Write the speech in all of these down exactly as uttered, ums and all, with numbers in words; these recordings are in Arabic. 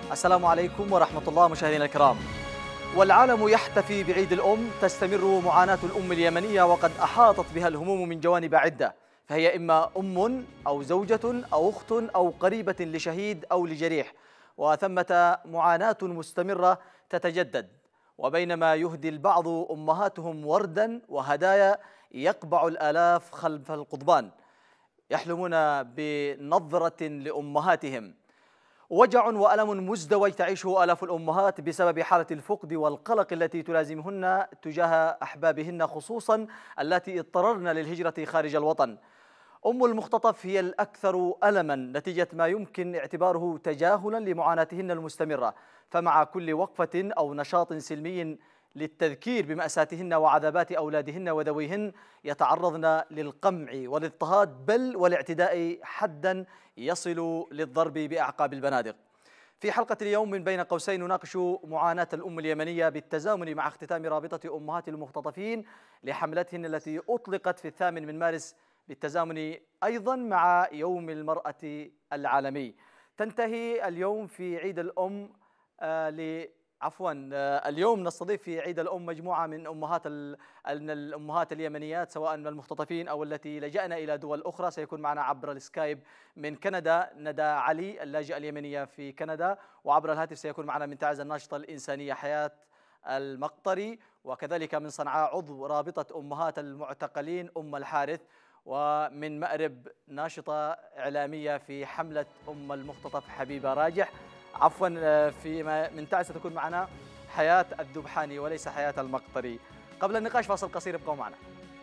السلام عليكم ورحمة الله مشاهدينا الكرام. والعالم يحتفي بعيد الأم. تستمر معاناة الأم اليمنية وقد أحاطت بها الهموم من جوانب عدة، فهي إما أم أو زوجة أو أخت أو قريبة لشهيد أو لجريح، وثمة معاناة مستمرة تتجدد. وبينما يهدي البعض أمهاتهم وردا وهدايا، يقبع الآلاف خلف القضبان يحلمون بنظرة لأمهاتهم. وجع وألم مزدوج تعيشه آلاف الأمهات بسبب حالة الفقد والقلق التي تلازمهن تجاه أحبابهن، خصوصا التي اضطررن للهجرة خارج الوطن. أم المختطف هي الأكثر ألما نتيجة ما يمكن اعتباره تجاهلا لمعاناتهن المستمرة، فمع كل وقفة أو نشاط سلمي للتذكير بمأساتهن وعذابات أولادهن وذويهن، يتعرضن للقمع والاضطهاد بل والاعتداء، حدا يصل للضرب بأعقاب البنادق. في حلقة اليوم من بين قوسين نناقش معاناة الأم اليمنية بالتزامن مع اختتام رابطة أمهات المختطفين لحملتهن التي أطلقت في الثامن من مارس، بالتزامن أيضا مع يوم المرأة العالمي. تنتهي اليوم في عيد الأم آه ل عفوا آه اليوم نستضيف في عيد الأم مجموعة من أمهات ال... من الأمهات اليمنيات، سواء من المختطفين أو التي لجأنا إلى دول أخرى. سيكون معنا عبر السكايب من كندا ندى علي اللاجئة اليمنية في كندا، وعبر الهاتف سيكون معنا من تعز الناشطة الإنسانية حياة المقطري، وكذلك من صنعاء عضو رابطة أمهات المعتقلين أم الحارث، ومن مأرب ناشطة إعلامية في حملة أم المختطف حبيبة راجح. عفوا في من تعز ستكون معنا حياة الذبحاني وليس حياة المقطري. قبل النقاش فاصل قصير، ابقوا معنا.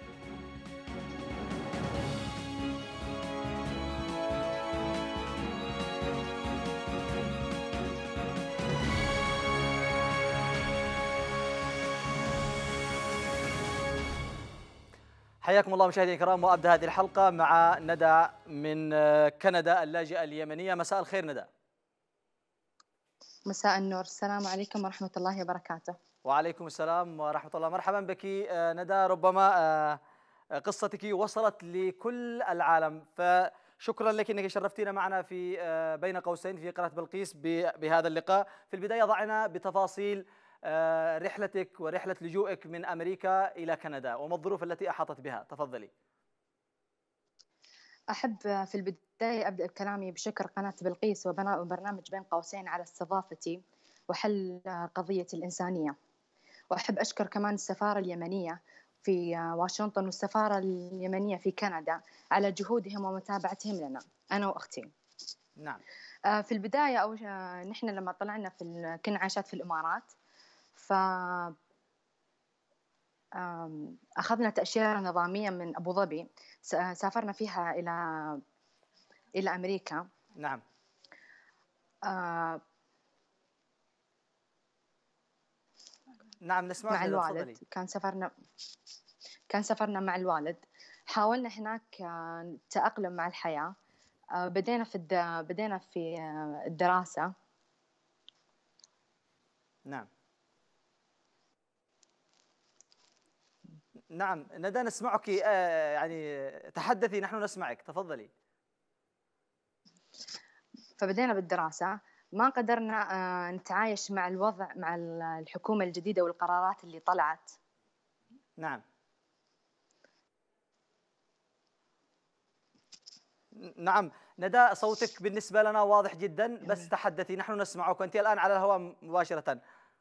حياكم الله مشاهدينا الكرام، وابدا هذه الحلقه مع ندى من كندا اللاجئه اليمنيه. مساء الخير ندى. مساء النور، السلام عليكم ورحمة الله وبركاته. وعليكم السلام ورحمة الله. مرحبا بك ندى. ربما قصتك وصلت لكل العالم، فشكرا لك أنك شرفتينا معنا في بين قوسين في قناة بلقيس بهذا اللقاء. في البداية ضعنا بتفاصيل رحلتك ورحلة لجوئك من أمريكا إلى كندا وما الظروف التي أحاطت بها. تفضلي. أحب في البداية أبدأ كلامي بشكر قناة بلقيس وبرنامج بين قوسين على استضافتي وحل قضية الإنسانية، وأحب أشكر كمان السفارة اليمنية في واشنطن والسفارة اليمنية في كندا على جهودهم ومتابعتهم لنا أنا وأختي. نعم. في البداية أو نحن لما طلعنا في كنا عايشات في الإمارات، ف أخذنا تأشيرة نظامية من أبو ظبي، سافرنا فيها إلى إلى أمريكا. نعم. آه نعم نسمعك مع ندى، الوالد. تفضلي. كان سفرنا كان سفرنا مع الوالد. حاولنا هناك نتأقلم مع الحياة. آه بدينا في الد... بدينا في الدراسة. نعم. نعم ندى نسمعك، يعني تحدثي نحن نسمعك، تفضلي. فبدينا بالدراسة. ما قدرنا نتعايش مع الوضع، مع الحكومة الجديدة والقرارات اللي طلعت. نعم. نعم ندى، صوتك بالنسبة لنا واضح جدا، بس تحدثي نحن نسمعك، أنت الآن على الهواء مباشرة.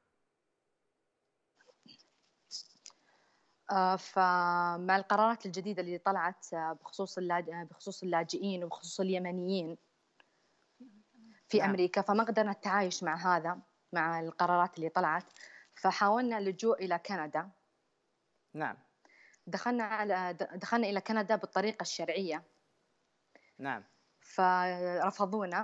فمع القرارات الجديدة اللي طلعت بخصوص بخصوص اللاجئين وبخصوص اليمنيين في نعم. أمريكا، فما قدرنا التعايش مع هذا، مع القرارات اللي طلعت، فحاولنا اللجوء إلى كندا. نعم. دخلنا على دخلنا إلى كندا بالطريقة الشرعية. نعم. فرفضونا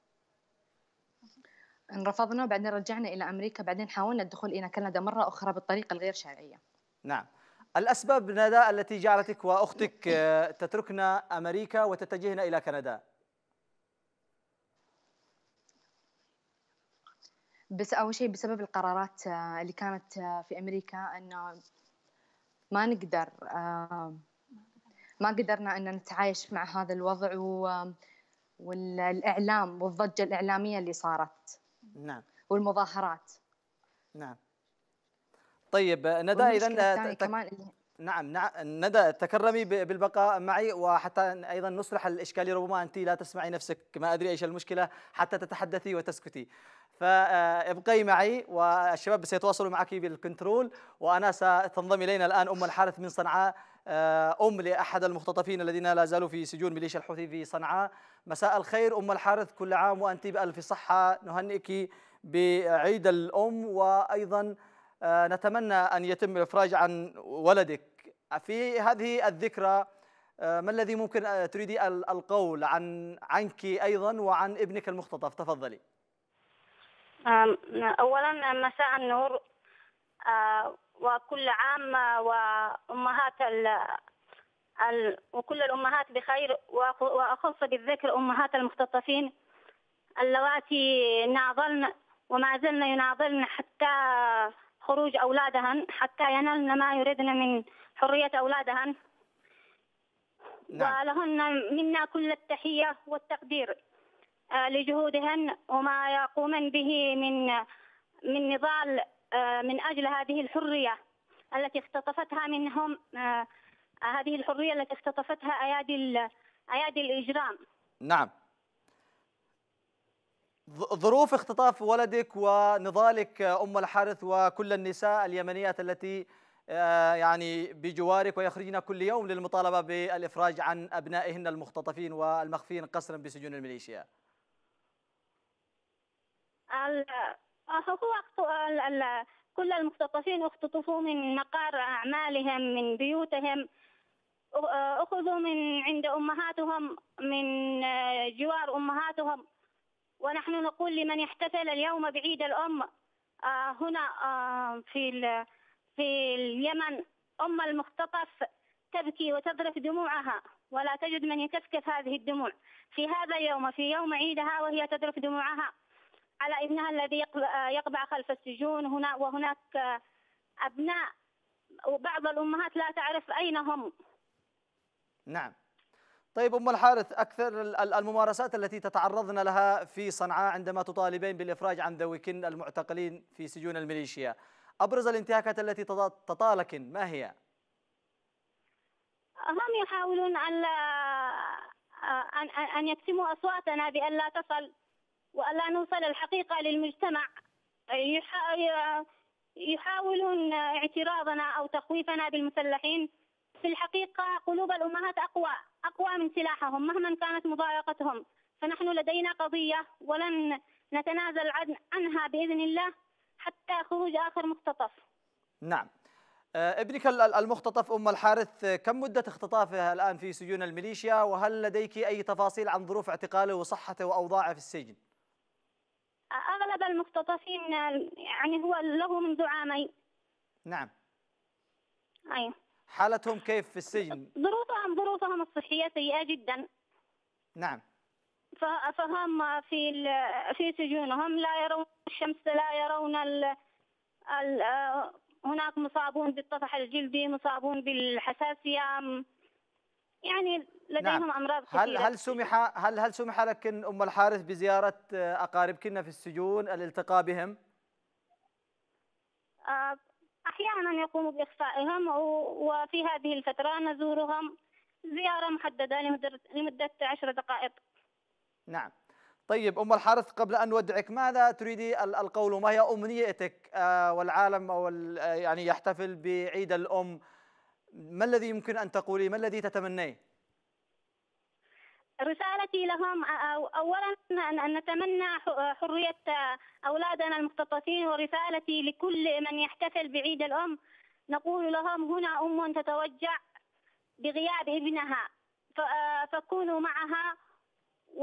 رفضنا بعدين رجعنا إلى أمريكا، بعدين حاولنا الدخول إلى كندا مرة أخرى بالطريقة الغير شرعية. نعم. الأسباب ندى التي جعلتك وأختك تتركن أمريكا وتتجهن إلى كندا؟ بس أول شيء بسبب القرارات اللي كانت في أمريكا، أنه ما نقدر ما قدرنا أن نتعايش مع هذا الوضع والإعلام والضجة الإعلامية اللي صارت. نعم. والمظاهرات. نعم. طيب ندى، والمشكلة إذا الثانية كمان اللي نعم نعم ندى، تكرمي بالبقاء معي، وحتى أيضا نصلح الإشكالية، ربما أنت لا تسمعي نفسك، ما أدري إيش المشكلة، حتى تتحدثي وتسكتي، فابقي معي والشباب سيتواصلوا معك بالكنترول. وأنا ستنضم إلينا الآن أم الحارث من صنعاء، أم لأحد المختطفين الذين لا زالوا في سجون ميليشيا الحوثي في صنعاء. مساء الخير أم الحارث، كل عام وأنت بألف صحة، نهنئك بعيد الأم، وأيضا نتمنى أن يتم الإفراج عن ولدك. في هذه الذكرى ما الذي ممكن تريدي القول عن عنك أيضا وعن ابنك المختطف؟ تفضلي. أولا مساء النور، وكل عام وأمهات ال وكل الأمهات بخير، وأخص بالذكر أمهات المختطفين اللواتي ناضلن وما زلن يناضلن حتى خروج أولادهن، حتى ينلن ما يريدن من حرية أولادهن. نعم. ولهن منا كل التحية والتقدير لجهودهن وما يقومن به من من نضال من أجل هذه الحرية التي اختطفتها منهم، هذه الحرية التي اختطفتها أيادي أيادي الإجرام. نعم. ظروف اختطاف ولدك ونضالك أم الحارث وكل النساء اليمنيات التي يعني بجوارك ويخرجن كل يوم للمطالبة بالإفراج عن أبنائهن المختطفين والمخفيين قسرا بسجون الميليشيا. هو كل المختطفين اختطفوا من مقار أعمالهم، من بيوتهم، أخذوا من عند أمهاتهم، من جوار أمهاتهم. ونحن نقول لمن يحتفل اليوم بعيد الأم هنا في في اليمن، أم المختطف تبكي وتذرف دموعها ولا تجد من يكفكف هذه الدموع في هذا اليوم، في يوم عيدها، وهي تذرف دموعها على ابنها الذي يقبع خلف السجون هنا. وهناك أبناء وبعض الأمهات لا تعرف أين هم. نعم. طيب أم الحارث، أكثر الممارسات التي تتعرضن لها في صنعاء عندما تطالبين بالإفراج عن ذويكن المعتقلين في سجون الميليشيا، أبرز الانتهاكات التي تطالكن ما هي؟ هم يحاولون أن أن يكتموا أصواتنا بأن لا تصل وألا نوصل الحقيقة للمجتمع. يحاولون اعتراضنا أو تخويفنا بالمسلحين. في الحقيقة قلوب الأمهات أقوى أقوى من سلاحهم مهما كانت مضايقتهم، فنحن لدينا قضية ولن نتنازل عنها بإذن الله حتى خروج آخر مختطف. نعم. ابنك المختطف أم الحارث، كم مدة اختطافه الآن في سجون الميليشيا؟ وهل لديك أي تفاصيل عن ظروف اعتقاله وصحته وأوضاعه في السجن؟ أغلب المختطفين يعني هو له منذ عامين. نعم. أيوه. حالتهم كيف في السجن؟ ظروفهم ظروفهم الصحية سيئة جدا. نعم. فهم في في سجونهم لا يرون الشمس، لا يرون ال ال هناك مصابون بالطفح الجلدي، مصابون بالحساسية، يعني لديهم نعم. أمراض كثيرة. هل هل سمح هل هل سمح لكن أم الحارث بزيارة أقاربكن في السجون، الالتقاء بهم؟ أحيانا يقوم بإخفائهم، وفي هذه الفترة نزورهم زيارة محددة لمدة لمدة عشر دقائق. نعم. طيب أم الحارث، قبل أن نودعك ماذا تريدي القول؟ ما هي أمنيتك والعالم أو يعني يحتفل بعيد الأم، ما الذي يمكن أن تقولي؟ ما الذي تتمنيه؟ رسالتي لهم أولا أن نتمنى حرية أولادنا المختطفين، ورسالتي لكل من يحتفل بعيد الأم نقول لهم هنا أم تتوجع بغياب ابنها، فكونوا معها و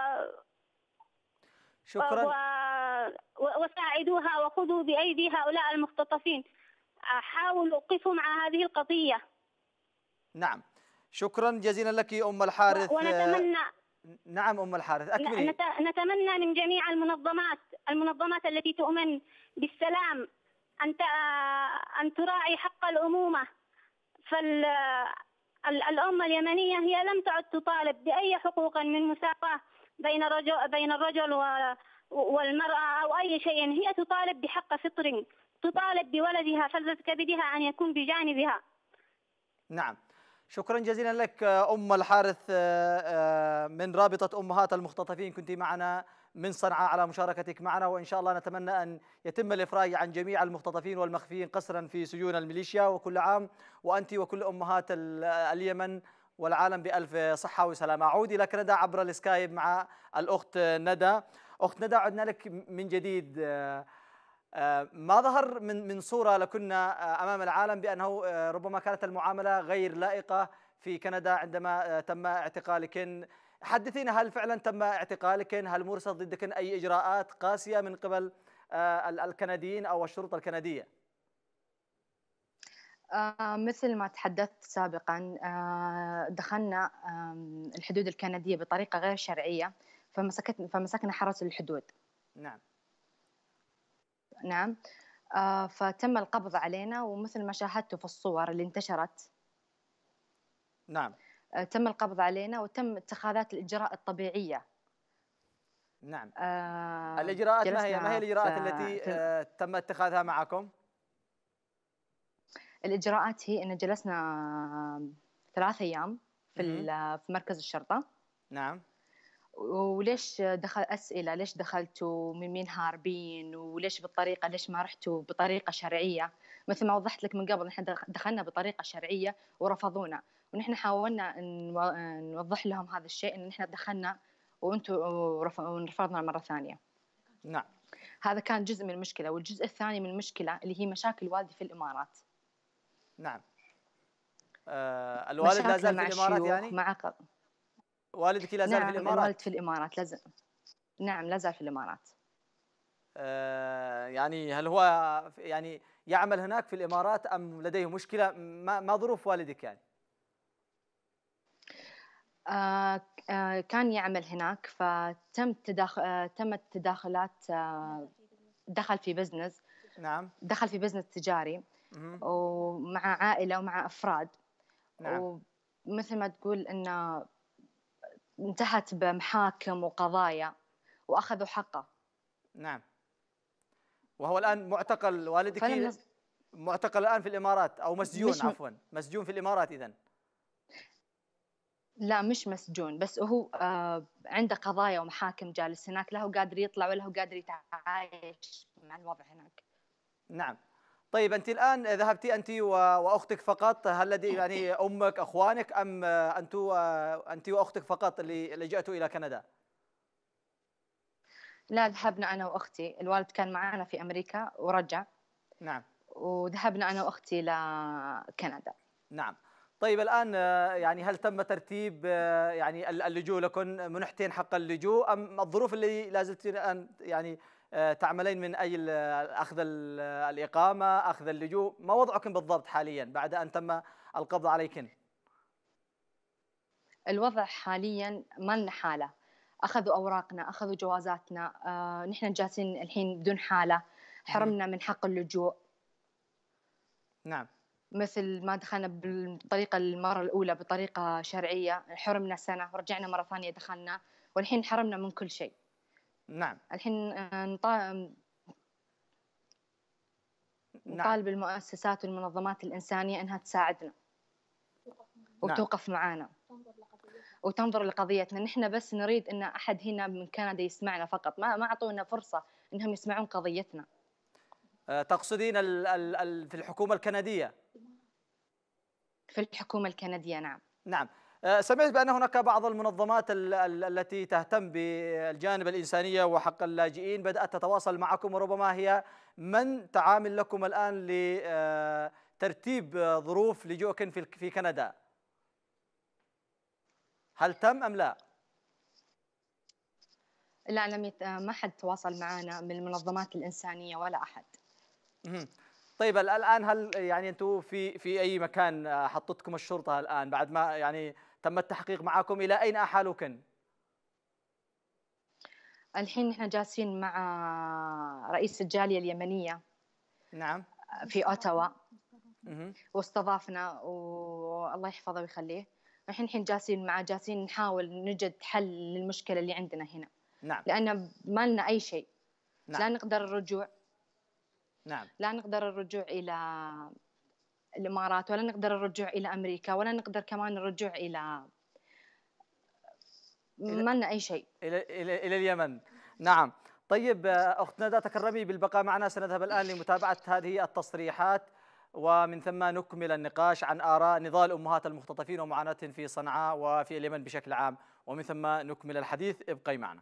شكرا و... وساعدوها وخذوا بأيدي هؤلاء المختطفين، حاولوا قفوا مع هذه القضية. نعم، شكرا جزيلا لك أم الحارث. ونتمنى نعم أم الحارث أكملي. نت... نتمنى من جميع المنظمات المنظمات التي تؤمن بالسلام أن ت... أن تراعي حق الأمومة. فالأمة اليمنية هي لم تعد تطالب بأي حقوق من مساواة بين الرجل بين الرجل والمرأة أو أي شيء هي تطالب بحق فطر، تطالب بولدها فلذة كبدها أن يكون بجانبها. نعم، شكرا جزيلا لك أم الحارث من رابطة أمهات المختطفين، كنت معنا من صنعاء على مشاركتك معنا، وإن شاء الله نتمنى أن يتم الإفراج عن جميع المختطفين والمخفيين قسرا في سجون الميليشيا. وكل عام وأنت وكل أمهات اليمن والعالم بألف صحة وسلامة. أعود إلى كندا عبر السكايب مع الأخت ندى. أخت ندى، عدنا لك من جديد. ما ظهر من من صورة لكنا أمام العالم بأنه ربما كانت المعاملة غير لائقة في كندا عندما تم اعتقالك. حدثينا، هل فعلا تم اعتقالك؟ هل مرسل ضدك أي إجراءات قاسية من قبل الكنديين أو الشرطة الكندية؟ آه مثل ما تحدثت سابقا، آه دخلنا آه الحدود الكندية بطريقة غير شرعية، فمسكت فمسكنا حرس الحدود. نعم نعم. آه فتم القبض علينا، ومثل ما شاهدتوا في الصور اللي انتشرت. نعم. آه تم القبض علينا وتم اتخاذات الإجراء الطبيعية. نعم. آه الإجراءات ما هي؟ ما هي جلسنا الإجراءات التي في آه تم اتخاذها معكم؟ الإجراءات هي أن جلسنا ثلاث أيام في في مركز الشرطة. نعم. وليش دخل أسئلة، ليش دخلتوا، من مين هاربين، وليش بالطريقة، ليش ما رحتوا بطريقة شرعية؟ مثل ما وضحت لك من قبل، نحن دخلنا بطريقة شرعية ورفضونا، ونحن حاولنا نوضح لهم هذا الشيء، إن نحن دخلنا وأنتم ورفضنا مرة ثانية. نعم. هذا كان جزء من المشكلة. والجزء الثاني من المشكلة اللي هي مشاكل والدي في الإمارات. نعم. آه الوالد لا زال في الإمارات يعني؟ مع والدك لا زال نعم في الإمارات؟ الوالد في الإمارات لازم. نعم لا زال في الإمارات. آه يعني هل هو يعني يعمل هناك في الإمارات أم لديه مشكلة؟ ما, ما ظروف والدك يعني؟ آه آه كان يعمل هناك، فتم تداخل آه تمت تداخلات. آه دخل في بزنس. نعم. دخل في بزنس تجاري مم. ومع عائلة ومع أفراد. نعم. ومثل ما تقول إنه انتهت بمحاكم وقضايا وأخذوا حقه. نعم. وهو الآن معتقل والدك؟ نز... معتقل الآن في الإمارات أو مسجون؟ م... عفوا، مسجون في الإمارات إذن؟ لا مش مسجون، بس هو آه عنده قضايا ومحاكم جالس هناك، لا هو قادر يطلع ولا هو قادر يتعايش مع الوضع هناك. نعم. طيب أنت الآن ذهبتِ أنت وأختك فقط؟ هل لدي يعني أمك، أخوانك، أم أنت أنت وأختك فقط اللي لجأتوا إلى كندا؟ لا ذهبنا أنا وأختي. الوالد كان معنا في أمريكا ورجع. نعم. وذهبنا أنا وأختي لكندا. نعم. طيب الآن يعني هل تم ترتيب يعني اللجوء لكم؟ منحتين حق اللجوء أم الظروف اللي لازلت الآن يعني تعملين من أجل أخذ الإقامة، أخذ اللجوء؟ ما وضعكم بالضبط حاليا بعد أن تم القبض عليكن؟ الوضع حاليا ما لنا حالة. أخذوا أوراقنا، أخذوا جوازاتنا. آه، نحن جالسين الحين بدون حالة. حرمنا من حق اللجوء. نعم. مثل ما دخلنا بالطريقة المرة الأولى بطريقة شرعية، حرمنا سنة ورجعنا مرة ثانية دخلنا، والحين حرمنا من كل شيء. نعم. الحين نطالب نطالب المؤسسات والمنظمات الإنسانية أنها تساعدنا وتوقف معنا وتنظر لقضيتنا. نحن بس نريد أن أحد هنا من كندا يسمعنا فقط. ما ما أعطونا فرصة أنهم يسمعون قضيتنا. تقصدين ال ال ال في الحكومة الكندية؟ في الحكومة الكندية نعم. نعم. سمعت بأن هناك بعض المنظمات ال ال التي تهتم بالجانب الإنسانية وحق اللاجئين بدأت تتواصل معكم، وربما هي من تعامل لكم الآن لترتيب ظروف لجوءكم في في كندا. هل تم أم لا؟ لا لم يت... ما حد تواصل معنا من المنظمات الإنسانية ولا أحد. طيب الآن هل يعني أنتم في في أي مكان حطتكم الشرطة الآن بعد ما يعني تم التحقيق معكم؟ إلى أين أحالوكن؟ الحين نحن جالسين مع رئيس الجالية اليمنية. نعم. في أوتاوا. واستضافنا والله يحفظه ويخليه. الحين الحين جالسين مع جالسين نحاول نجد حل للمشكلة اللي عندنا هنا. نعم. لأن ما لنا أي شيء. نعم. لا نقدر الرجوع. نعم. لا نقدر الرجوع إلى الإمارات، ولا نقدر الرجوع إلى أمريكا، ولا نقدر كمان الرجوع إلى إلى ما لنا أي شيء. إلى إلى إلى اليمن. نعم. طيب أخت ندى تكرمي بالبقاء معنا، سنذهب الآن لمتابعة هذه التصريحات ومن ثم نكمل النقاش عن آراء نضال أمهات المختطفين ومعاناتهم في صنعاء وفي اليمن بشكل عام، ومن ثم نكمل الحديث. ابقي معنا.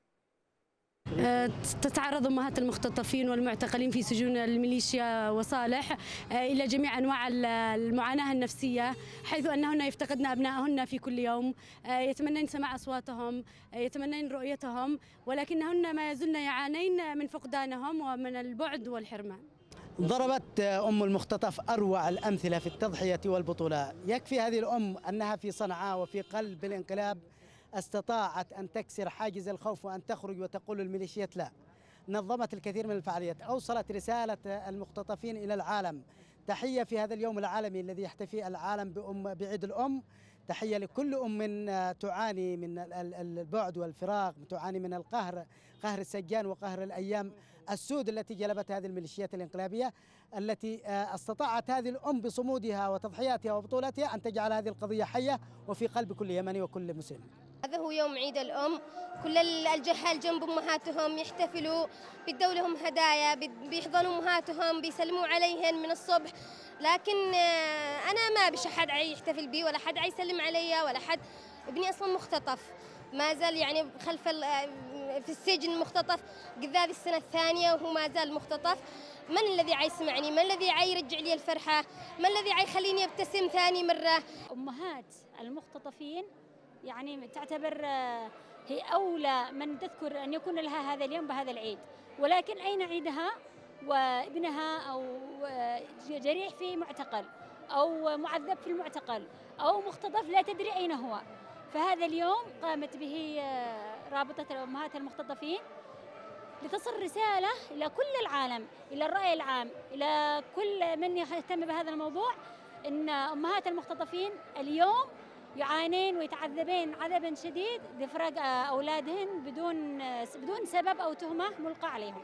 تتعرض أمهات المختطفين والمعتقلين في سجون الميليشيا وصالح إلى جميع أنواع المعاناة النفسية، حيث أنهن يفتقدن أبنائهن في كل يوم، يتمنين سماع أصواتهم، يتمنين رؤيتهم، ولكنهن ما يزلن يعانين من فقدانهم ومن البعد والحرمان. ضربت أم المختطف أروع الأمثلة في التضحية والبطولة. يكفي هذه الأم أنها في صنعاء وفي قلب الانقلاب استطاعت أن تكسر حاجز الخوف وأن تخرج وتقول الميليشيات لا. نظمت الكثير من الفعاليات، أوصلت رسالة المختطفين إلى العالم. تحية في هذا اليوم العالمي الذي يحتفي العالم بأم بعيد الأم. تحية لكل أم تعاني من البعد والفراق، تعاني من القهر، قهر السجان وقهر الأيام السود التي جلبت هذه الميليشيات الانقلابية، التي استطاعت هذه الأم بصمودها وتضحياتها وبطولتها أن تجعل هذه القضية حية وفي قلب كل يمني وكل مسلم. هذا هو يوم عيد الأم، كل الجهال جنب أمهاتهم يحتفلوا، بيدوا لهم هدايا، بيحضنوا أمهاتهم، بيسلموا عليهن من الصبح. لكن أنا ما بش حد يحتفل بي ولا حد يسلم علي ولا حد. ابني أصلا مختطف، ما زال يعني خلف في السجن مختطف، قذاذ السنة الثانية وهو ما زال مختطف. من الذي عيسمعني؟ من الذي عيرجع لي الفرحة؟ من الذي عيخليني أبتسم ثاني مرة؟ أمهات المختطفين يعني تعتبر هي أولى من تذكر أن يكون لها هذا اليوم بهذا العيد، ولكن أين عيدها وابنها أو جريح في معتقل أو معذب في المعتقل أو مختطف لا تدري أين هو. فهذا اليوم قامت به رابطة أمهات المختطفين لتصل رسالة إلى كل العالم، إلى الرأي العام، إلى كل من يهتم بهذا الموضوع، إن أمهات المختطفين اليوم يعانين ويتعذبين عذابا شديد لفراق أولادهن بدون بدون سبب أو تهمة ملقى عليهم.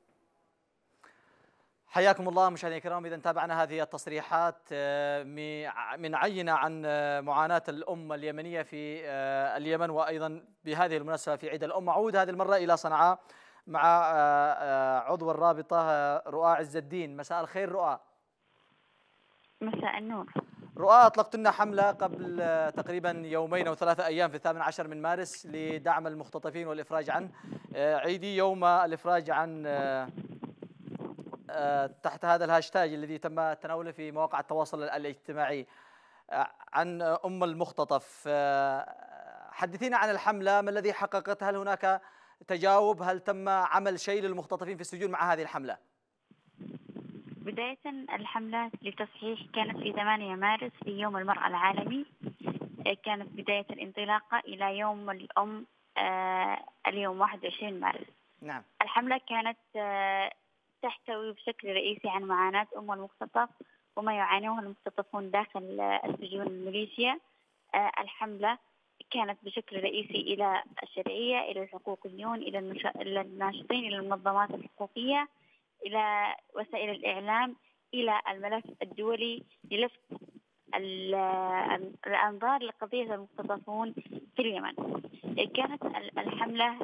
حياكم الله مشاهدينا الكرام. إذا تابعنا هذه التصريحات من عينة عن معاناة الأم اليمنية في اليمن، وأيضا بهذه المناسبة في عيد الأم. أعود هذه المرة إلى صنعاء مع عضو الرابطة رؤى عز الدين. مساء الخير رؤى. مساء النور. رؤى، أطلقت لنا حملة قبل تقريبا يومين أو ثلاثة أيام في الثامن عشر من مارس لدعم المختطفين والإفراج عنه. عيدي يوم الإفراج عن تحت هذا الهاشتاج الذي تم تناوله في مواقع التواصل الاجتماعي عن أم المختطف. حدثينا عن الحملة، ما الذي حققته؟ هل هناك تجاوب؟ هل تم عمل شيء للمختطفين في السجون مع هذه الحملة؟ بداية الحملة لتصحيح كانت في ثمانية مارس في يوم المرأة العالمي. كانت بداية الانطلاقة إلى يوم الأم اليوم واحد وعشرين مارس. نعم. الحملة كانت تحتوي بشكل رئيسي عن معاناة أم المختطف وما يعانيه المختطفون داخل السجون الميليشيا. الحملة كانت بشكل رئيسي إلى الشرعية، إلى الحقوقيون، إلى الناشطين، إلى المنظمات الحقوقية، إلى وسائل الإعلام، إلى الملف الدولي للفت الأنظار لقضية المختطفون في اليمن. كانت الحملة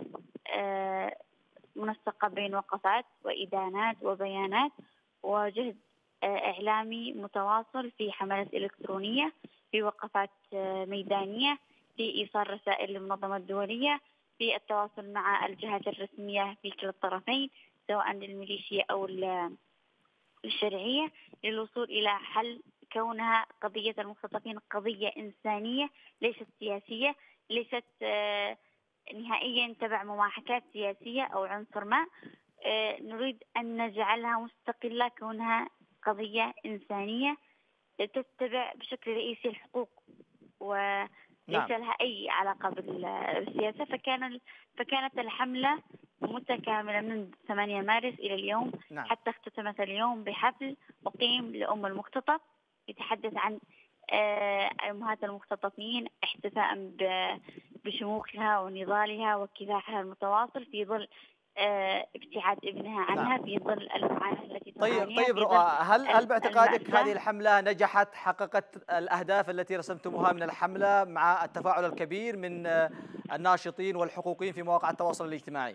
منسقة بين وقفات وإدانات وبيانات وجهد إعلامي متواصل في حملات إلكترونية، في وقفات ميدانية، في إيصال رسائل للمنظمات الدولية، في التواصل مع الجهات الرسمية في كلا الطرفين سواء للميليشيا أو الشرعية، للوصول إلى حل كونها قضية المختطفين قضية إنسانية ليست سياسية، ليست نهائيا تبع مماحكات سياسية أو عنصر ما. نريد أن نجعلها مستقلة كونها قضية إنسانية تتبع بشكل رئيسي الحقوق وليس نعم. لها أي علاقة بالسياسة. فكان فكانت الحملة متكاملة من ثمانية مارس إلى اليوم. نعم. حتى اختتمت اليوم بحفل أقيم لأم المختطف يتحدث عن أمهات المختطفين احتفاء بشموخها ونضالها وكفاحها المتواصل في ظل ابتعاد ابنها عنها. نعم. في ظل المعاناة التي تعانيها. طيب طيب رؤى، هل هل باعتقادك هذه الحملة نجحت، حققت الأهداف التي رسمتموها من الحملة مع التفاعل الكبير من الناشطين والحقوقيين في مواقع التواصل الاجتماعي؟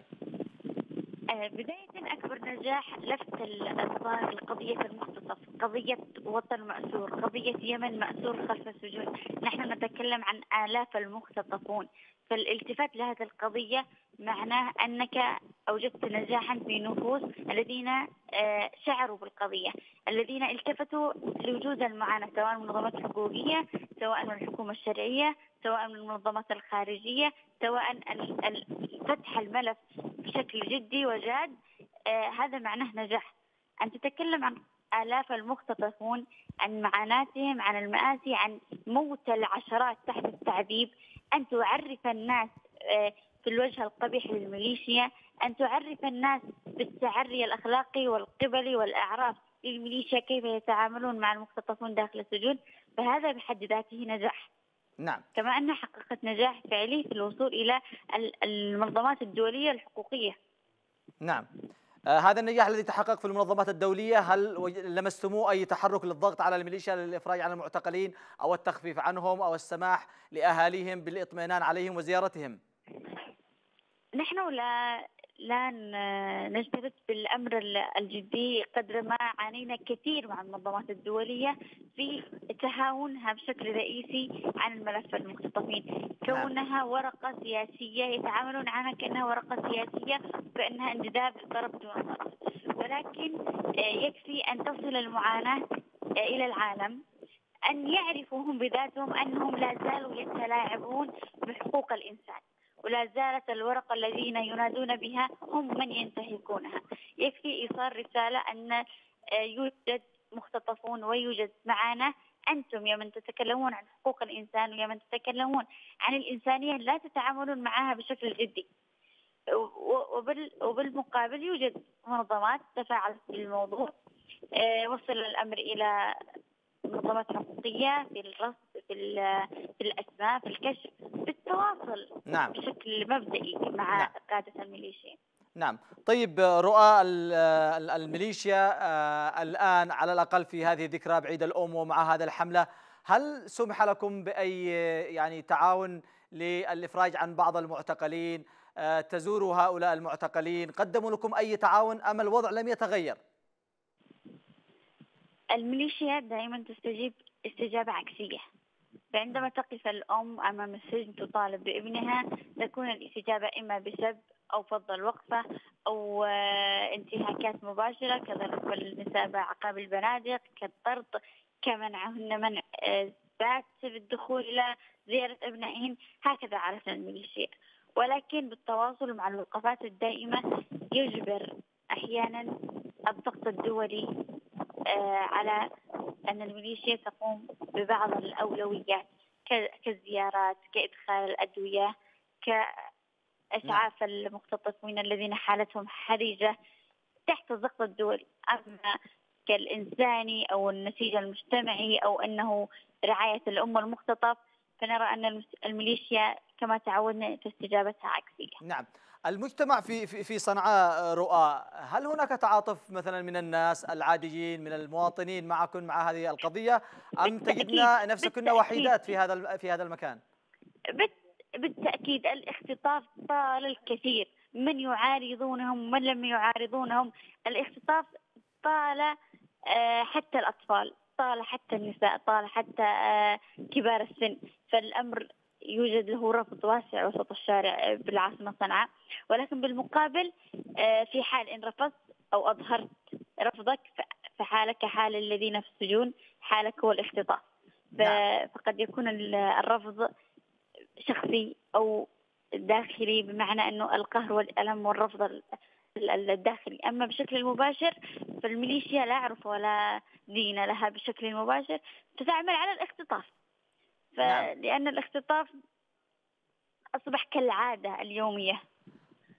بداية أكبر نجاح لفت الأنظار لقضية المختطف، قضية وطن مأسور، قضية يمن مأسور خلف السجون. نحن نتكلم عن آلاف المختطفون، فالالتفات لهذه القضية معناه أنك أوجدت نجاحا في نفوس الذين شعروا بالقضية، الذين التفتوا لوجود المعاناة، سواء المنظمات الحقوقية، سواء من الحكومة الشرعية، سواء من المنظمات الخارجية، سواء فتح الملف بشكل جدي وجاد. آه هذا معناه نجاح. أن تتكلم عن آلاف المختطفون، عن معاناتهم، عن المآسي، عن موت العشرات تحت التعذيب، أن تعرف الناس آه في الوجه القبيح للميليشيا، أن تعرف الناس بالتعري الأخلاقي والقبلي والأعراف للميليشيا، كيف يتعاملون مع المختطفون داخل السجون، فهذا بحد ذاته نجاح. نعم. كما أنها حققت نجاح فعلي في الوصول إلى المنظمات الدولية الحقوقية. نعم. آه هذا النجاح الذي تحقق في المنظمات الدولية، هل لمستموه أي تحرك للضغط على الميليشيا للإفراج عن المعتقلين أو التخفيف عنهم أو السماح لأهاليهم بالإطمئنان عليهم وزيارتهم؟ نحن لا لا نجتهد بالأمر الجدي قدر ما عانينا كثير مع المنظمات الدولية في تهاونها بشكل رئيسي عن الملف المختطفين، كونها ورقة سياسية يتعاملون عنها كأنها ورقة سياسية، كأنها انجذاب طرف دون طرف. ولكن يكفي أن تصل المعاناة إلى العالم، أن يعرفوا هم بذاتهم أنهم لا زالوا يتلاعبون بحقوق الإنسان، ولا زالت الورقة الذين ينادون بها هم من ينتهكونها. يكفي إيصال رسالة أن يوجد مختطفون ويوجد معاناة. أنتم يا من تتكلمون عن حقوق الإنسان ويا من تتكلمون عن الإنسانية لا تتعاملون معها بشكل جدي. وبالمقابل يوجد منظمات تفاعلت بالموضوع، وصل الأمر إلى منظمات حقوقية في الرصد، في في الأسماء، في الكشف، بالتواصل. نعم. بشكل مبدئي مع نعم. قادة الميليشيا. نعم. طيب رؤى، الميليشيا الآن على الأقل في هذه الذكرى بعيد الأم ومع هذا الحملة، هل سمح لكم بأي يعني تعاون للإفراج عن بعض المعتقلين؟ تزوروا هؤلاء المعتقلين؟ قدموا لكم أي تعاون أم الوضع لم يتغير؟ الميليشيا دائما تستجيب استجابة عكسية، فعندما تقف الأم أمام السجن تطالب بابنها تكون الاستجابة إما بسب أو فض الوقفة أو انتهاكات مباشرة، كذلك النساء بعقاب البنادق، كالطرد، كمنعهن منع بات بالدخول إلى زيارة أبنائهن. هكذا عرفنا الميليشيا، ولكن بالتواصل مع الوقفات الدائمة يجبر أحيانا الضغط الدولي على أن الميليشيا تقوم ببعض الأولويات كالزيارات، كإدخال الأدوية، كإسعاف نعم. المختطفين الذين حالتهم حرجة تحت الضغط الدولي. أما كالإنساني أو النسيج المجتمعي أو أنه رعاية الأم المختطف، فنرى أن الميليشيا كما تعودنا في استجابتها عكسية. نعم. المجتمع في في في صنعاء رؤى، هل هناك تعاطف مثلا من الناس العاديين من المواطنين معكم مع هذه القضية، أم تجدنا نفسكن وحيدات في هذا في هذا المكان؟ بالتأكيد الاختطاف طال الكثير، من يعارضونهم ومن لم يعارضونهم. الاختطاف طال حتى الأطفال، طال حتى النساء، طال حتى كبار السن، فالأمر يوجد له رفض واسع وسط الشارع بالعاصمة صنعاء. ولكن بالمقابل في حال إن رفضت أو أظهرت رفضك فحالك كحال الذين في السجون، حالك هو الاختطاف. فقد يكون الرفض شخصي أو داخلي، بمعنى أنه القهر والألم والرفض الداخلي. أما بشكل المباشر فالميليشيا لا عرف ولا دين لها بشكل مباشر، تتعمل على الاختطاف. فلأن الاختطاف أصبح كالعادة اليومية.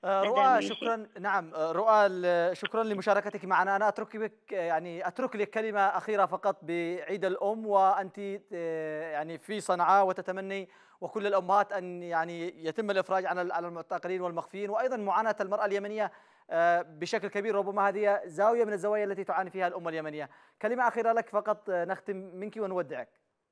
آه، لدى رؤى الميليشيا. شكرا. نعم آه، رؤى ال- شكرا لمشاركتك معنا. أنا أترك بك يعني أترك لك كلمة أخيرة فقط بعيد الأم، وأنت آه، يعني في صنعاء وتتمني وكل الأمهات أن يعني يتم الإفراج عن ال- عن المعتقلين والمخفيين، وأيضا معاناة المرأة اليمنية آه، بشكل كبير. ربما هذه زاوية من الزوايا التي تعاني فيها الأمة اليمنية. كلمة أخيرة لك فقط آه، نختم منك ونودعك.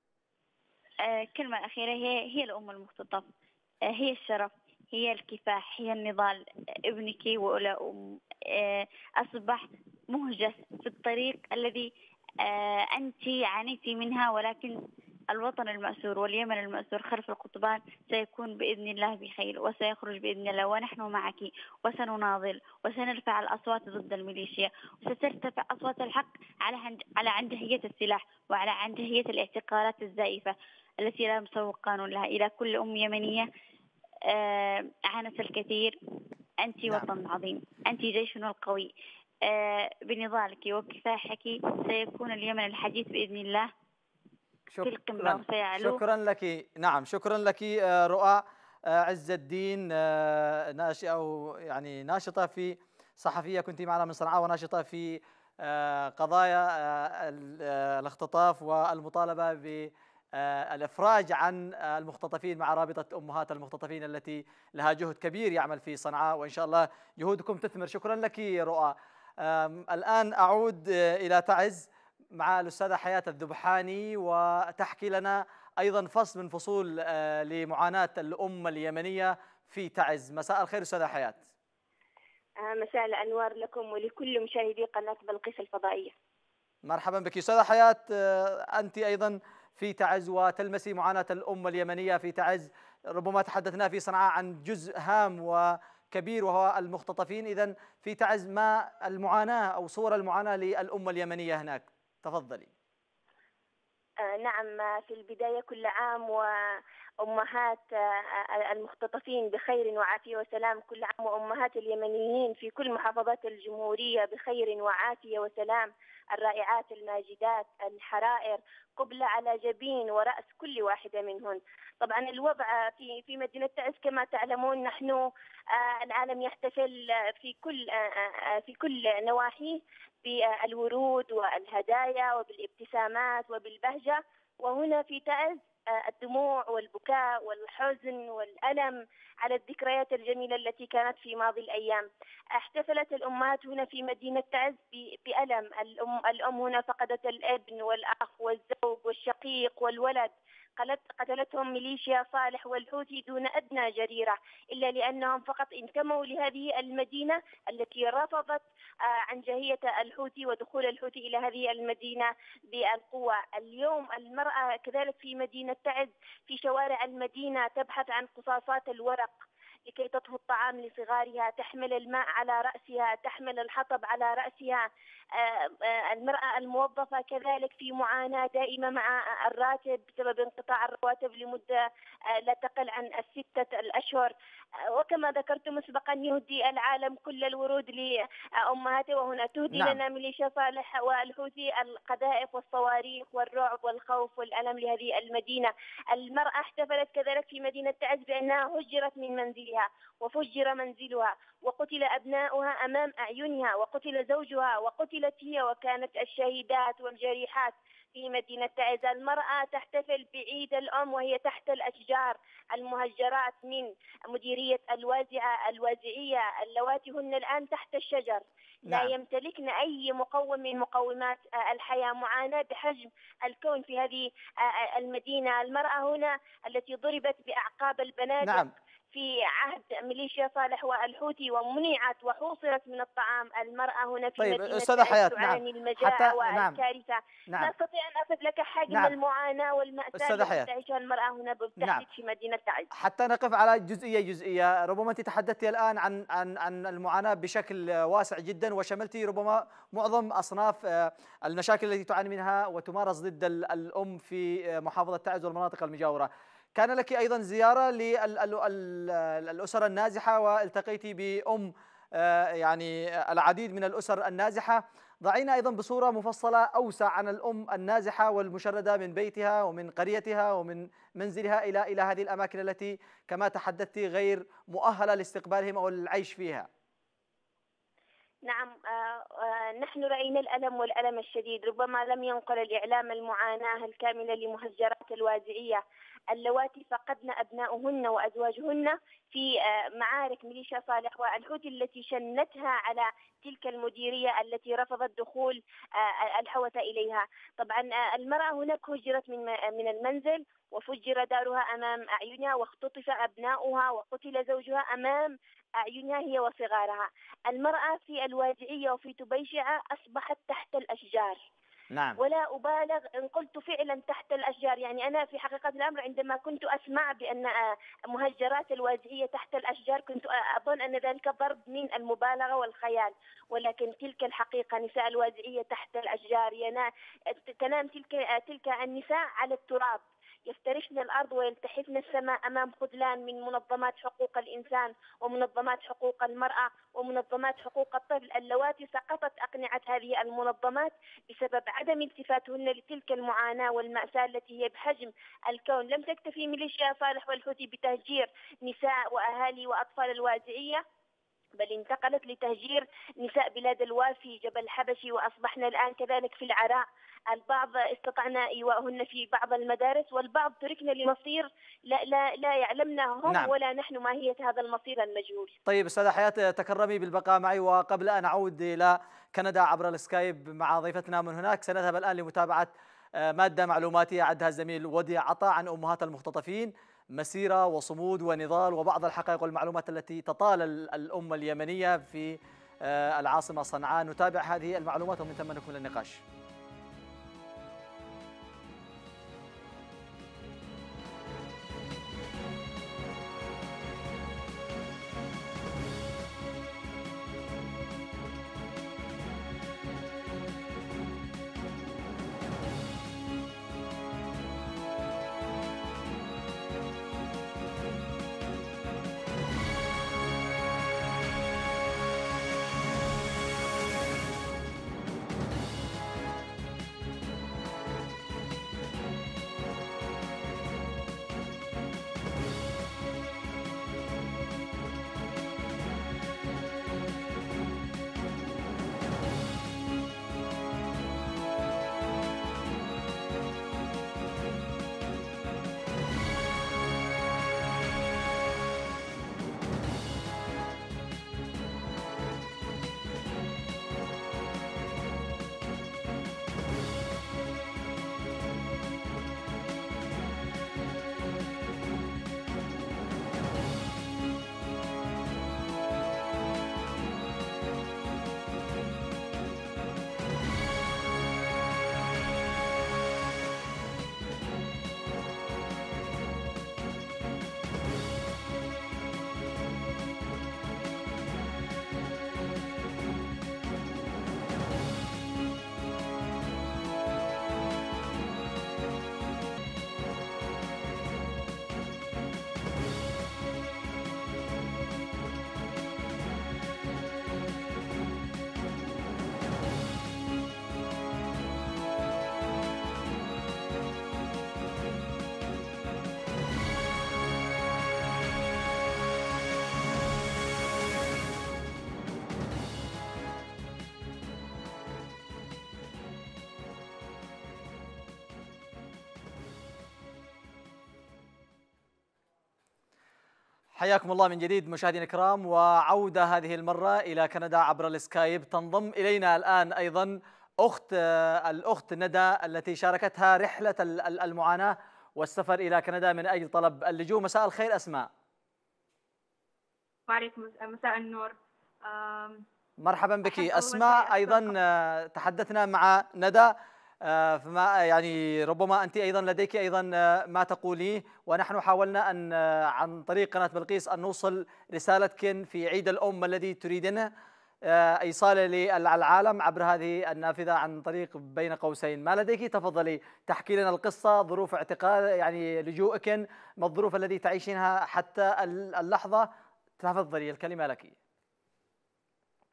آه، كلمة أخيرة، هي هي الأم المختطف، آه، هي الشرف، هي الكفاح، هي النضال. ابنك ولا أم آه، أصبح مهجس في الطريق الذي آه، أنت عانيتي منها، ولكن الوطن المأسور واليمن المأسور خلف القضبان سيكون بإذن الله بخير، وسيخرج بإذن الله، ونحن معك وسنناضل وسنرفع الأصوات ضد الميليشيا، وسترتفع أصوات الحق على على عنجهية السلاح وعلى عنجهية الاعتقالات الزائفة التي لا مسوق قانون لها. إلى كل أم يمنية آه، عانت الكثير، أنت نعم. وطن عظيم، أنت جيشنا القوي. آه، بنضالك وكفاحك سيكون اليمن الحديث بإذن الله في القمة شكرا وسيعلو. شكرا لك. نعم شكرا لك آه، رؤى آه، عز الدين، آه، ناشئة أو يعني ناشطة في صحفية كنت معنا من صنعاء، وناشطة في آه، قضايا آه، ال- آه، الاختطاف والمطالبة بالإفراج عن آه، المختطفين مع رابطة أمهات المختطفين التي لها جهد كبير يعمل في صنعاء، وإن شاء الله جهودكم تثمر. شكرا لك رؤى. آم، الآن أعود آه، إلى تعز مع الأستاذة حياة الذبحاني، وتحكي لنا أيضا فصل من فصول آه، لمعاناة الأمة اليمنية في تعز. مساء الخير أستاذة حياة. آه، مساء الأنوار لكم ولكل مشاهدي قناة بلقيس الفضائية. مرحبا بك أستاذة حياة. آه، أنت أيضا في تعز وتلمسي معاناة الأمة اليمنية في تعز. ربما تحدثنا في صنعاء عن جزء هام وكبير وهو المختطفين، إذن في تعز ما المعاناة أو صور المعاناة للأمة اليمنية هناك؟ تفضلي. آه، نعم، آه، في البداية كل عام وأمهات آه، المختطفين بخير وعافية وسلام، كل عام وأمهات اليمنيين في كل محافظات الجمهورية بخير وعافية وسلام، الرائعات الماجدات الحرائر قبلة على جبين ورأس كل واحدة منهن. طبعا الوضع في في مدينة تعز كما تعلمون، نحن آه، العالم يحتفل في كل آه، آه، في كل نواحيه بالورود والهدايا وبالابتسامات وبالبهجة، وهنا في تعز الدموع والبكاء والحزن والألم على الذكريات الجميلة التي كانت في ماضي الأيام. احتفلت الأمهات هنا في مدينة تعز بألم. الأم, الأم هنا فقدت الابن والأخ والزوج والشقيق والولد، قتلتهم ميليشيا صالح والحوثي دون أدنى جريرة، إلا لأنهم فقط انتموا لهذه المدينة التي رفضت عنجهية الحوثي ودخول الحوثي إلى هذه المدينة بالقوة. اليوم المرأة كذلك في مدينة تعز في شوارع المدينة تبحث عن قصاصات الورق لكي تطهو الطعام لصغارها، تحمل الماء على رأسها، تحمل الحطب على رأسها. المرأة الموظفة كذلك في معاناة دائمة مع الراتب بسبب انقطاع الرواتب لمدة لا تقل عن الستة الأشهر. وكما ذكرت مسبقا يهدي العالم كل الورود لأمهاته، وهنا تهدي نعم. لنا ميليشيا صالح والحوثي القذائف والصواريخ والرعب والخوف والألم لهذه المدينة. المرأة احتفلت كذلك في مدينة تعز بأنها هجرت من منزلها وفجر منزلها وقتل أبناؤها أمام أعينها وقتل زوجها وقتلت هي، وكانت الشهيدات والجريحات في مدينة تعز. المرأة تحتفل بعيد الأم وهي تحت الأشجار، المهجرات من مديرية الوازعة الوازعية اللواتي هن الآن تحت الشجر، لا نعم. يمتلكن أي مقوم من مقومات الحياة. معاناة بحجم الكون في هذه المدينة. المرأة هنا التي ضربت بأعقاب البنادق نعم. في عهد ميليشيا صالح والحوثي ومنعت وحوصرت من الطعام. المرأة هنا في طيب مدينة أستاذة حياة، تعاني نعم. المجاعة حتى والكارثة. نعم. لا أستطيع أن أصف لك حجم نعم. المعاناة والمأساة أستاذة حياة. التي تعيشها المرأة هنا بالتحديد نعم. في مدينة تعز. حتى نقف على جزئية جزئية. ربما أنت تحدثتي الآن عن عن عن المعاناة بشكل واسع جدا، وشملتي ربما معظم أصناف المشاكل التي تعاني منها وتمارس ضد الأم في محافظة تعز والمناطق المجاورة. كان لك أيضا زيارة للأسر النازحة، والتقيتي بأم يعني العديد من الأسر النازحة. ضعينا أيضا بصورة مفصلة أوسع عن الأم النازحة والمشردة من بيتها ومن قريتها ومن منزلها إلى إلى هذه الأماكن التي كما تحدثت غير مؤهلة لاستقبالهم أو العيش فيها. نعم، آه آه نحن رأينا الألم والألم الشديد، ربما لم ينقل الإعلام المعاناة الكاملة لمهجرات الوازعية اللواتي فقدن أبناؤهن وأزواجهن في آه معارك ميليشيا صالح والحوثي التي شنتها على تلك المديرية التي رفضت دخول آه الحوثة إليها. طبعا آه المرأة هناك هجرت من من المنزل وفجر دارها أمام أعينها واختطف أبناؤها وقتل زوجها أمام أعينها هي وصغارها. المرأة في الوازعية وفي تبيشعة أصبحت تحت الأشجار. نعم. ولا أبالغ إن قلت فعلا تحت الأشجار، يعني أنا في حقيقة الأمر عندما كنت أسمع بأن مهجرات الوازعية تحت الأشجار كنت أظن أن ذلك ضرب من المبالغة والخيال، ولكن تلك الحقيقة. نساء الوازعية تحت الأشجار، تنام تلك تلك النساء على التراب، يفترشن الأرض ويلتحفن السماء أمام خذلان من منظمات حقوق الإنسان ومنظمات حقوق المرأة ومنظمات حقوق الطفل اللواتي سقطت أقنعة هذه المنظمات بسبب عدم التفاتهن لتلك المعاناة والمأساة التي هي بحجم الكون. لم تكتفي ميليشيا صالح والحوثي بتهجير نساء وأهالي وأطفال الوازعية، بل انتقلت لتهجير نساء بلاد الوافي جبل حبشي، وأصبحنا الآن كذلك في العراء. البعض استطعنا إيواءهن في بعض المدارس، والبعض تركنا لمصير لا, لا, لا يعلمنا هم نعم. ولا نحن ماهية هذا المصير المجهول. طيب أستاذة حياة، تكرمي بالبقاء معي، وقبل أن أعود إلى كندا عبر السكايب مع ضيفتنا من هناك سنذهب الآن لمتابعة مادة معلوماتية عدها الزميل ودي عطا عن أمهات المختطفين، مسيرة وصمود ونضال وبعض الحقائق والمعلومات التي تطال الأمة اليمنية في العاصمة صنعاء. نتابع هذه المعلومات ومن ثم نكمل النقاش. حياكم الله من جديد مشاهدينا الكرام، وعودة هذه المرة إلى كندا عبر السكايب. تنضم إلينا الآن أيضا أخت الأخت ندى التي شاركتها رحلة المعاناة والسفر إلى كندا من أجل طلب اللجوء. مساء الخير أسماء. وعليكم مساء النور. مرحبا بك أسماء. أيضا تحدثنا مع ندى، فما يعني ربما أنت أيضا لديك أيضا ما تقوليه، ونحن حاولنا أن عن طريق قناة بلقيس أن نوصل رسالتك في عيد الأم الذي تريدنه إيصاله للعالم عبر هذه النافذة عن طريق بين قوسين. ما لديك؟ تفضلي تحكي لنا القصة، ظروف اعتقال يعني لجوءك، ما الظروف التي تعيشينها حتى اللحظة. تفضلي الكلمة لك.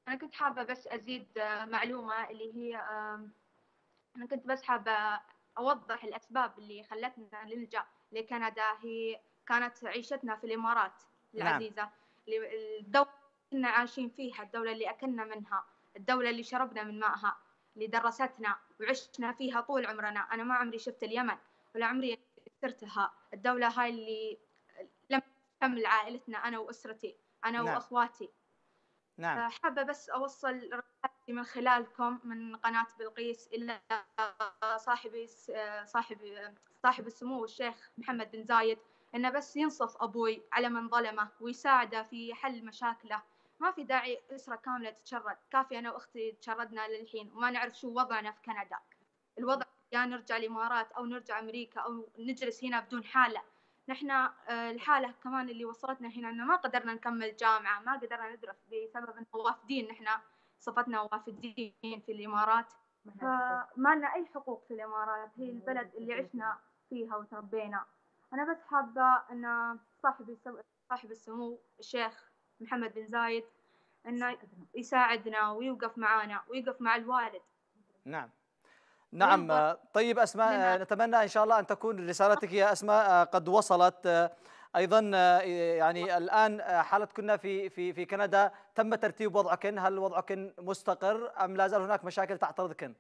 أنا كنت حابة بس أزيد معلومة اللي هي أنا كنت بس حابة أوضح الأسباب اللي خلتنا نلجأ لكندا. هي كانت عيشتنا في الإمارات العزيزة. نعم. الدولة اللي كنا عايشين فيها، الدولة اللي أكلنا منها، الدولة اللي شربنا من مائها، اللي درستنا وعشنا فيها طول عمرنا. أنا ما عمري شفت اليمن ولا عمري سرتها. الدولة هاي اللي لم تكمل عائلتنا أنا وأسرتي، أنا نعم. وأخواتي. نعم. حابة بس أوصل رسالتي من خلالكم من قناة بلقيس إلى صاحب صاحب صاحب السمو الشيخ محمد بن زايد، إنه بس ينصف أبوي على من ظلمه ويساعده في حل مشاكله. ما في داعي أسرة كاملة تتشرد، كافي أنا وأختي تشردنا للحين وما نعرف شو وضعنا في كندا. الوضع يا يعني نرجع الإمارات أو نرجع أمريكا أو نجلس هنا بدون حالة. نحن الحالة كمان اللي وصلتنا هنا إنه ما قدرنا نكمل جامعة، ما قدرنا ندرس بسبب إنه وافدين. نحن صفتنا وافدين في الإمارات، فما لنا أي حقوق في الإمارات. هي البلد اللي عشنا فيها وتربينا. أنا بس حابة إن صاحب صاحب السمو الشيخ محمد بن زايد إنه يساعدنا ويوقف معانا ويوقف مع الوالد. نعم. نعم. طيب أسماء، نتمنى إن شاء الله أن تكون رسالتك يا أسماء قد وصلت. أيضا يعني الآن حالتكن في في في كندا تم ترتيب وضعكن، هل وضعكن مستقر أم لا زال هناك مشاكل تعترضكن؟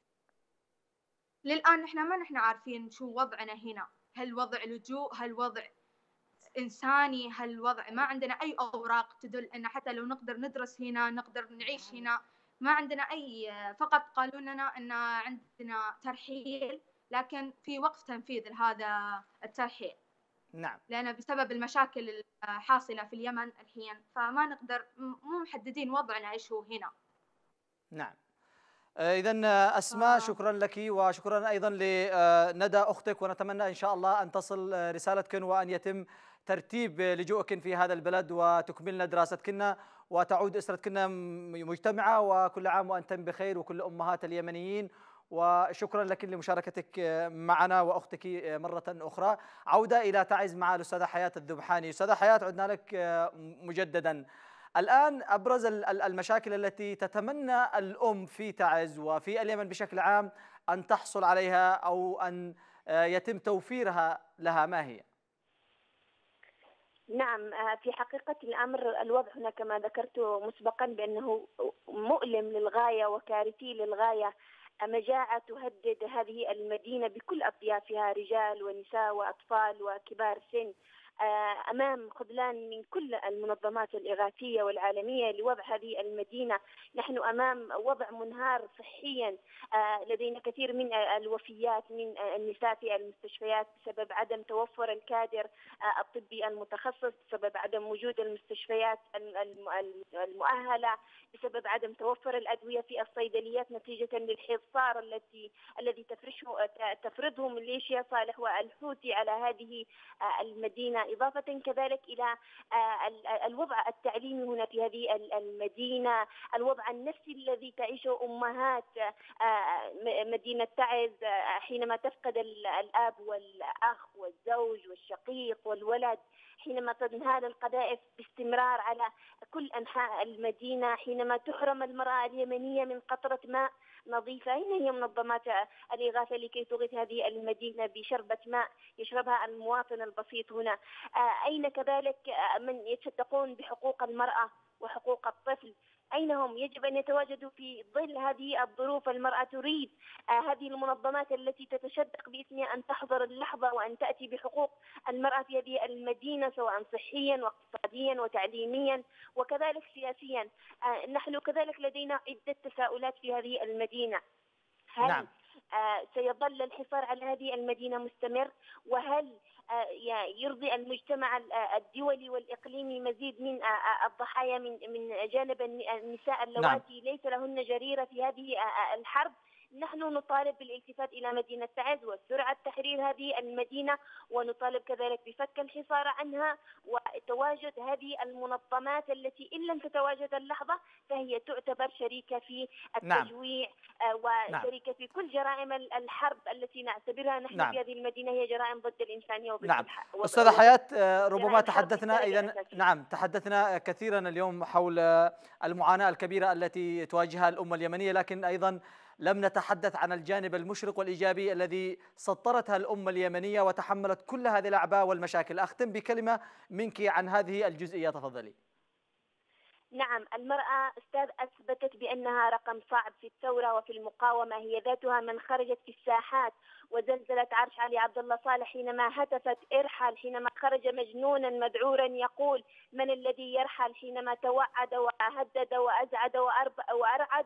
للآن نحن ما نحن عارفين شو وضعنا هنا، هل وضع لجوء، هل وضع إنساني، هل وضع ما عندنا أي أوراق تدل أن حتى لو نقدر ندرس هنا نقدر نعيش هنا. ما عندنا أي، فقط قالوا لنا أن عندنا ترحيل لكن في وقف تنفيذ لهذا الترحيل. نعم. لأن بسبب المشاكل الحاصلة في اليمن الحين فما نقدر، مو محددين وضعنا إيش هو هنا. نعم. إذن أسماء شكرا لك وشكرا أيضا لندى أختك، ونتمنى إن شاء الله أن تصل رسالتكن وأن يتم ترتيب لجوءكن في هذا البلد وتكملن دراستكن وتعود أسرتكن مجتمعة، وكل عام وأنتم بخير وكل أمهات اليمنيين. وشكرا لك لمشاركتك معنا وأختك مرة أخرى. عودة إلى تعز مع الأستاذة حياة الذبحاني. أستاذة حياة، عدنا لك مجددا. الآن أبرز المشاكل التي تتمنى الأم في تعز وفي اليمن بشكل عام أن تحصل عليها أو أن يتم توفيرها لها، ما هي؟ نعم، في حقيقة الأمر الوضع هنا كما ذكرت مسبقا بأنه مؤلم للغاية وكارثي للغاية. مجاعة تهدد هذه المدينة بكل أطيافها، رجال ونساء وأطفال وكبار سن، أمام خذلان من كل المنظمات الإغاثية والعالمية لوضع هذه المدينة. نحن أمام وضع منهار صحيا. لدينا كثير من الوفيات من النساء في المستشفيات بسبب عدم توفر الكادر الطبي المتخصص، بسبب عدم وجود المستشفيات المؤهلة، بسبب عدم توفر الأدوية في الصيدليات نتيجة للحصار التي الذي تفرشه تفرضه ميليشيا صالح والحوثي على هذه المدينة. إضافة كذلك إلى الوضع التعليمي هنا في هذه المدينة، الوضع النفسي الذي تعيشه أمهات مدينة تعز حينما تفقد الأب والأخ والزوج والشقيق والولد، حينما تنهال القذائف باستمرار على كل أنحاء المدينة، حينما تحرم المرأة اليمنية من قطرة ماء نظيفة. أين هي منظمات الإغاثة لكي تغيث هذه المدينة بشربة ماء يشربها المواطن البسيط هنا؟ أين كذلك من يتصدقون بحقوق المرأة وحقوق الطفل؟ أين هم؟ يجب أن يتواجدوا في ظل هذه الظروف. المرأة تريد هذه المنظمات التي تتشدق باسمها أن تحضر اللحظة وأن تأتي بحقوق المرأة في هذه المدينة، سواء صحيا واقتصاديا وتعليميا وكذلك سياسيا. نحن كذلك لدينا عدة تساؤلات في هذه المدينة. هل نعم. سيظل الحصار على هذه المدينة مستمر؟ وهل يرضي المجتمع الدولي والإقليمي مزيد من الضحايا من من جانب النساء اللواتي نعم. ليس لهن جريرة في هذه الحرب؟ نحن نطالب بالالتفات إلى مدينة تعز وسرعة تحرير هذه المدينة، ونطالب كذلك بفك الحصار عنها وتواجد هذه المنظمات التي إن لم تتواجد اللحظة فهي تعتبر شريكة في التجويع. نعم. وشريكة نعم. في كل جرائم الحرب التي نعتبرها نحن نعم. في هذه المدينة هي جرائم ضد الإنسانية وضد نعم. الحق. أستاذة حياة، ربما تحدثنا إذن نعم تحدثنا كثيرا اليوم حول المعاناة الكبيرة التي تواجهها الأمة اليمنية، لكن أيضا لم نتحدث عن الجانب المشرق والإيجابي الذي سطرتها الأمة اليمنية وتحملت كل هذه الأعباء والمشاكل. أختم بكلمة منك عن هذه الجزئية، تفضلي. نعم، المرأة أستاذ أثبتت بأنها رقم صعب في الثورة وفي المقاومة. هي ذاتها من خرجت في الساحات وزلزلت عرش علي عبد الله صالح حينما هتفت ارحل، حينما خرج مجنونا مذعورا يقول من الذي يرحل، حينما توعد وهدد وأزعد وأرعد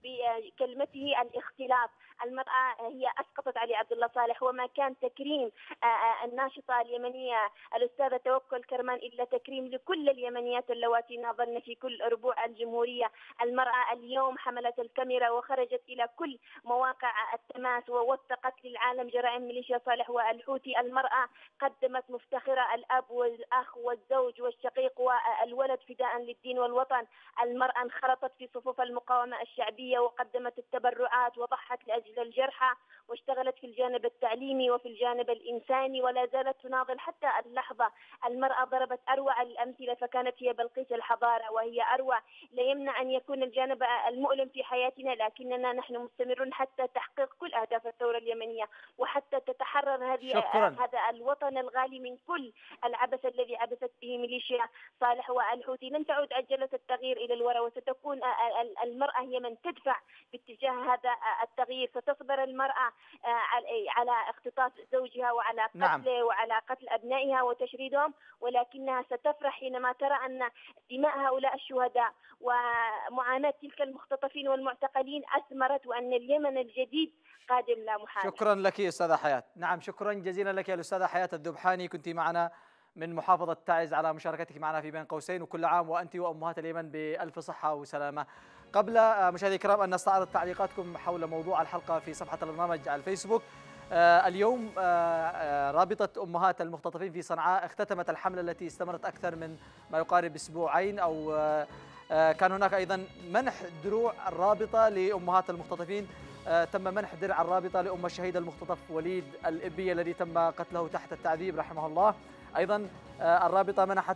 بكلمته الاختلاف. المرأة هي أسقطت علي عبد الله صالح، وما كان تكريم الناشطة اليمنية الأستاذة توكل كرمان إلا تكريم لكل اليمنيات اللواتي ناضلن في كل ربوع الجمهورية. المرأة اليوم حملت الكاميرا وخرجت إلى كل مواقع التماس ووثقت للعالم جرائم ميليشيا صالح والحوثي. المرأة قدمت مفتخرة الأب والأخ والزوج والشقيق والولد فداء للدين والوطن. المرأة انخرطت في صفوف المقاومة الشعبية وقدمت التبرعات وضحت لأجل الجرحى، واشتغلت في الجانب التعليمي وفي الجانب الإنساني ولا زالت تناضل حتى اللحظة. المرأة ضربت أروع الأمثلة فكانت هي بلقيس الحضارة، وهي أروع. لا يمنع أن يكون الجانب المؤلم في حياتنا، لكننا نحن مستمرون حتى تحقيق كل أهداف الثورة اليمنية وحتى تتحرر هذه شكراً. هذا الوطن الغالي من كل العبث الذي عبثت به ميليشيا صالح والحوثي. لن تعود عجلة التغيير إلى الوراء، وستكون المرأة هي من تدفع باتجاه هذا التغيير. ستصبر المرأة على اختطاف زوجها وعلى قتله نعم. وعلى قتل أبنائها وتشريدهم، ولكنها ستفرح حينما ترى أن دماء هؤلاء الشهداء ومعاناة تلك المختطفين والمعتقلين أثمرت، وأن اليمن الجديد قادم لا محالة. شكرا لك أستاذة حياة. نعم، شكرا جزيلا لك يا الأستاذة حياة الذبحاني، كنت معنا من محافظة تعز، على مشاركتك معنا في بين قوسين، وكل عام وأنت وأمهات اليمن بألف صحة وسلامة. قبل مشاهدي الكرام أن نستعرض تعليقاتكم حول موضوع الحلقة في صفحة البرنامج على الفيسبوك. آه اليوم آه آه رابطة أمهات المختطفين في صنعاء اختتمت الحملة التي استمرت أكثر من ما يقارب أسبوعين، أو آه آه كان هناك أيضا منح دروع الرابطة لأمهات المختطفين. آه تم منح درع الرابطة لأم الشهيد المختطف وليد الإبي الذي تم قتله تحت التعذيب رحمه الله. أيضا آه الرابطة منحت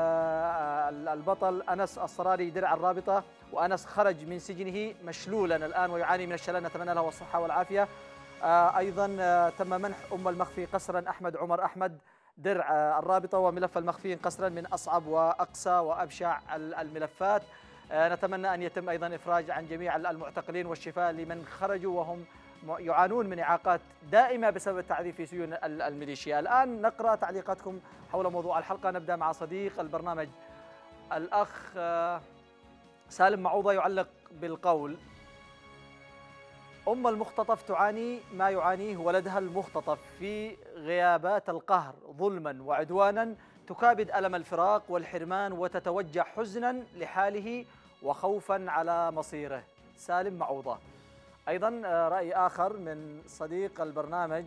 البطل أنس الصراري درع الرابطة، وأنس خرج من سجنه مشلولا الآن ويعاني من الشلل، نتمنى له الصحة والعافية. آه أيضا آه تم منح أم المخفي قسرا أحمد عمر أحمد درع آه الرابطة وملف المخفيين قسرا من أصعب وأقسى وأبشع الملفات. آه نتمنى أن يتم أيضا إفراج عن جميع المعتقلين والشفاء لمن خرجوا وهم يعانون من إعاقات دائمة بسبب التعذيب في سجون الميليشيا. الآن نقرأ تعليقاتكم حول موضوع الحلقة. نبدأ مع صديق البرنامج الأخ آه سالم معوضة، يعلق بالقول: أم المختطف تعاني ما يعانيه ولدها المختطف في غيابات القهر ظلما وعدوانا، تكابد ألم الفراق والحرمان وتتوجع حزنا لحاله وخوفا على مصيره. سالم معوضة. أيضا رأي آخر من صديق البرنامج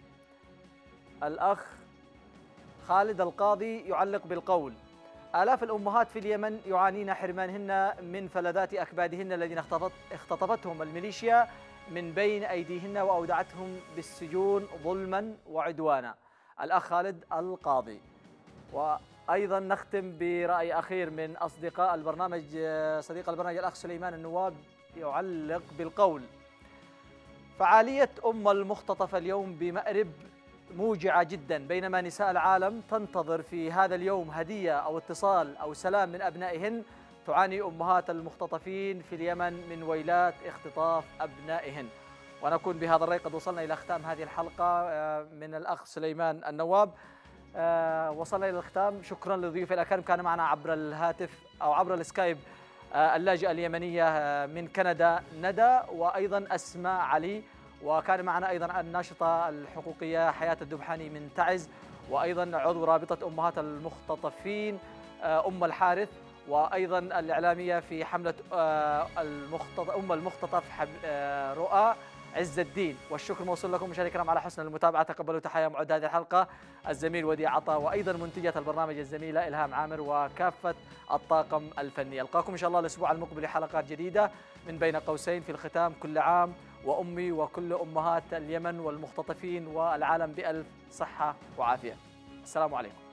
الأخ خالد القاضي، يعلق بالقول: آلاف الأمهات في اليمن يعانين حرمانهن من فلذات أكبادهن الذين اختطفتهم الميليشيا من بين أيديهن وأودعتهم بالسجون ظلما وعدوانا. الأخ خالد القاضي. وأيضا نختم برأي أخير من أصدقاء البرنامج، صديق البرنامج الأخ سليمان النواب، يعلق بالقول: فعالية أم المختطف اليوم بمأرب موجعة جدا، بينما نساء العالم تنتظر في هذا اليوم هدية أو اتصال أو سلام من أبنائهن، تعاني أمهات المختطفين في اليمن من ويلات اختطاف أبنائهن. ونكون بهذا الرأي قد وصلنا إلى ختام هذه الحلقة من الأخ سليمان النواب. وصلنا إلى الختام. شكرا لضيوف الأكارم. كان معنا عبر الهاتف أو عبر السكايب اللاجئة اليمنية من كندا ندى، وأيضا أسماء علي، وكان معنا أيضا الناشطة الحقوقية حياة الذبحاني من تعز، وأيضا عضو رابطة أمهات المختطفين أم الحارث، وأيضا الإعلامية في حملة المختطف أم المختطف رؤى عز الدين. والشكر موصول لكم مشاهدينا الكرام على حسن المتابعة. تقبلوا تحية معد هذه الحلقة الزميل وديع عطا، وأيضا منتجة البرنامج الزميلة إلهام عامر، وكافة الطاقم الفني. ألقاكم إن شاء الله الأسبوع المقبل حلقات جديدة من بين قوسين. في الختام كل عام وأمي وكل أمهات اليمن والمختطفين والعالم بألف صحة وعافية. السلام عليكم.